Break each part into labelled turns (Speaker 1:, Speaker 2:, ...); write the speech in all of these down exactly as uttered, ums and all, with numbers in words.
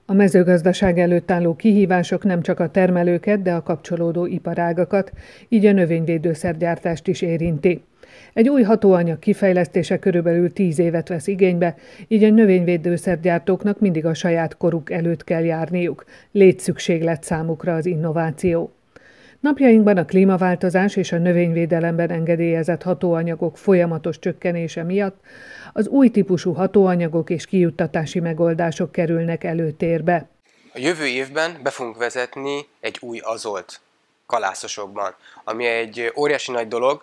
Speaker 1: A mezőgazdaság előtt álló kihívások nem csak a termelőket, de a kapcsolódó iparágakat, így a növényvédőszergyártást is érinti. Egy új hatóanyag kifejlesztése körülbelül tíz évet vesz igénybe, így a növényvédőszergyártóknak mindig a saját koruk előtt kell járniuk. Létszükséglet számukra az innováció. Napjainkban a klímaváltozás és a növényvédelemben engedélyezett hatóanyagok folyamatos csökkenése miatt az új típusú hatóanyagok és kijuttatási megoldások kerülnek előtérbe.
Speaker 2: A jövő évben be fogunk vezetni egy új azolt kalászosokban, ami egy óriási nagy dolog.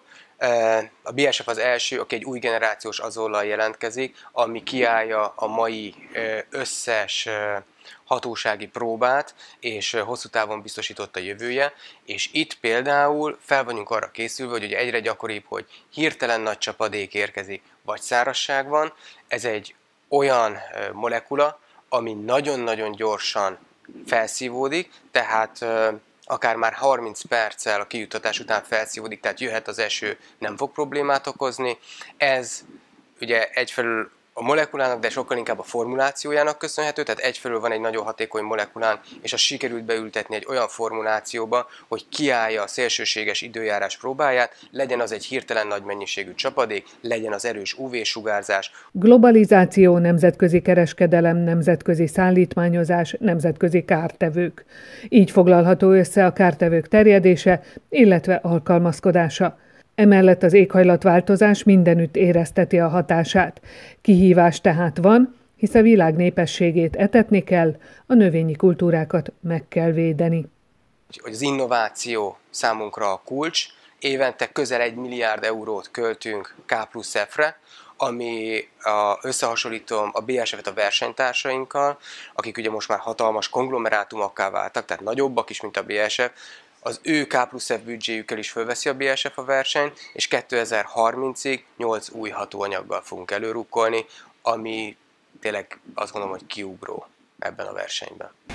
Speaker 2: A bé es ef az első, aki egy új generációs azollal jelentkezik, ami kiállja a mai összes hatósági próbát, és hosszú távon biztosított a jövője, és itt például fel vagyunk arra készülve, hogy ugye egyre gyakoribb, hogy hirtelen nagy csapadék érkezik, vagy szárazság van. Ez egy olyan molekula, ami nagyon-nagyon gyorsan felszívódik, tehát akár már harminc perccel a kijuttatás után felszívódik, tehát jöhet az eső, nem fog problémát okozni. Ez ugye egyfelől a molekulának, de sokkal inkább a formulációjának köszönhető, tehát egyfelől van egy nagyon hatékony molekulán, és azt sikerült beültetni egy olyan formulációba, hogy kiállja a szélsőséges időjárás próbáját, legyen az egy hirtelen nagy mennyiségű csapadék, legyen az erős ú vé-sugárzás.
Speaker 1: Globalizáció, nemzetközi kereskedelem, nemzetközi szállítmányozás, nemzetközi kártevők. Így foglalható össze a kártevők terjedése, illetve alkalmazkodása. Emellett az éghajlatváltozás mindenütt érezteti a hatását. Kihívás tehát van, hisz a világ népességét etetni kell, a növényi kultúrákat meg kell védeni.
Speaker 2: Az innováció számunkra a kulcs. Évente közel egy milliárd eurót költünk K plusz F-re, ami a, összehasonlítom a bé es ef-et a versenytársainkkal, akik ugye most már hatalmas konglomerátumokká váltak, tehát nagyobbak is, mint a bé es ef. Az ő K plusz F büdzséjükkel is fölveszi a bé es ef a versenyt, és kétezer-harmincig nyolc új hatóanyaggal fogunk előrukkolni, ami tényleg azt gondolom, hogy kiugró ebben a versenyben.